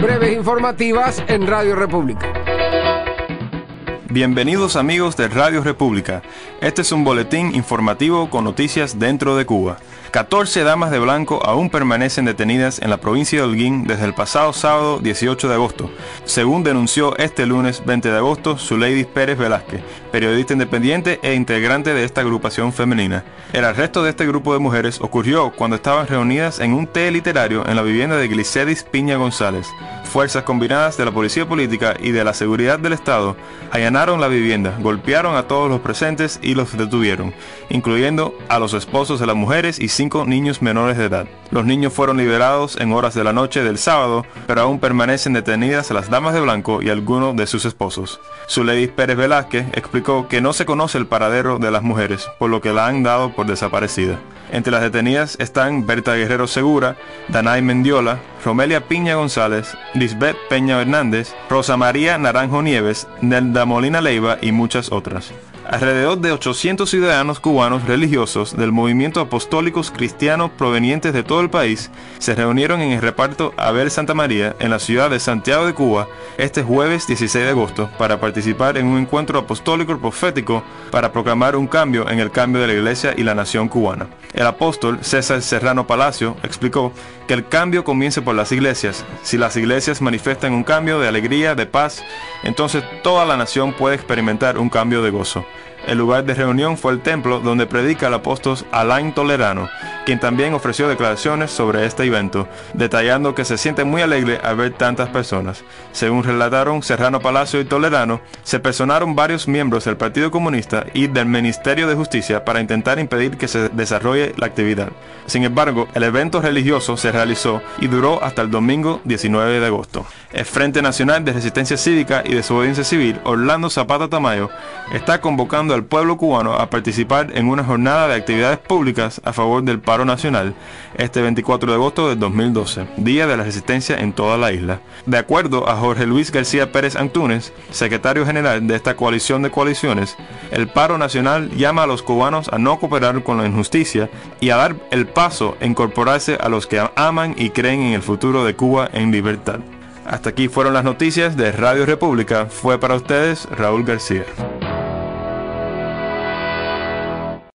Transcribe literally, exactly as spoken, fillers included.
breves informativas en Radio República. Bienvenidos amigos de Radio República. Este es un boletín informativo con noticias dentro de Cuba. catorce damas de blanco aún permanecen detenidas en la provincia de Holguín desde el pasado sábado dieciocho de agosto, según denunció este lunes veinte de agosto Zuleidis Pérez Velázquez, periodista independiente e integrante de esta agrupación femenina. El arresto de este grupo de mujeres ocurrió cuando estaban reunidas en un té literario en la vivienda de Glicedis Piña González. Fuerzas combinadas de la Policía Política y de la Seguridad del Estado allanaron la vivienda, golpearon a todos los presentes y los detuvieron, incluyendo a los esposos de las mujeres y cinco niños menores de edad. Los niños fueron liberados en horas de la noche del sábado, pero aún permanecen detenidas las damas de blanco y algunos de sus esposos. Zuleidis Pérez Velázquez explicó que no se conoce el paradero de las mujeres, por lo que la han dado por desaparecida. Entre las detenidas están Berta Guerrero Segura, Danay Mendiola, Romelia Piña González, Lisbeth Peña Hernández, Rosa María Naranjo Nieves, Nelda Molina Leiva y muchas otras. Alrededor de ochocientos ciudadanos cubanos religiosos del movimiento apostólicos cristianos provenientes de todo el país se reunieron en el reparto Abel Santa María en la ciudad de Santiago de Cuba este jueves dieciséis de agosto para participar en un encuentro apostólico profético para proclamar un cambio en el cambio de la iglesia y la nación cubana. El apóstol César Serrano Palacio explicó que el cambio comienza por las iglesias. Si las iglesias manifiestan un cambio de alegría, de paz, entonces toda la nación puede experimentar un cambio de gozo. El lugar de reunión fue el templo donde predica el apóstol Alain Tolerano, quien también ofreció declaraciones sobre este evento, detallando que se siente muy alegre al ver tantas personas. Según relataron Serrano Palacio y Tolerano, se personaron varios miembros del Partido Comunista y del Ministerio de Justicia para intentar impedir que se desarrolle la actividad. Sin embargo, el evento religioso se realizó y duró hasta el domingo diecinueve de agosto. El Frente Nacional de Resistencia Cívica y Desobediencia Civil, Orlando Zapata Tamayo, está convocando al pueblo cubano a participar en una jornada de actividades públicas a favor del paro nacional este veinticuatro de agosto del dos mil doce, Día de la Resistencia en toda la isla. De acuerdo a Jorge Luis García Pérez Antúnez, secretario general de esta coalición de coaliciones, el paro nacional llama a los cubanos a no cooperar con la injusticia y a dar el paso a incorporarse a los que aman y creen en el futuro de Cuba en libertad. Hasta aquí fueron las noticias de Radio República. Fue para ustedes Raúl García.